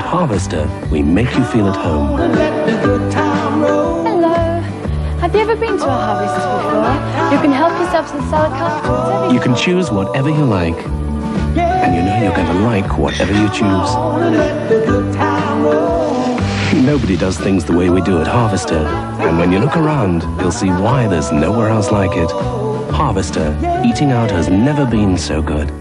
Harvester, we make you feel at home. Hello. Have you ever been to a Harvester before? You can help yourself to the salad cart. You can choose whatever you like. And you know you're going to like whatever you choose. Nobody does things the way we do at Harvester. And when you look around, you'll see why there's nowhere else like it. Harvester, eating out has never been so good.